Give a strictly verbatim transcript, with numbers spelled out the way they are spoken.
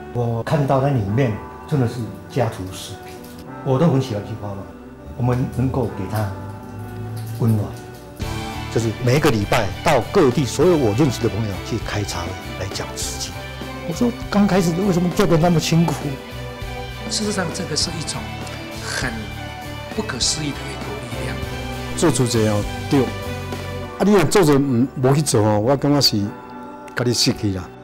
我看到那里面真的是家徒四壁。我都很喜欢这句话嘛，我们能够给他温暖，就是每一个礼拜到各地所有我认识的朋友去开茶会来讲慈济。我说刚开始为什么做得那么辛苦？ 事实上，这个是一种很不可思议的一股力量。 做出这样对，啊，你若做着唔无去做哦，我感觉是家己失去啦。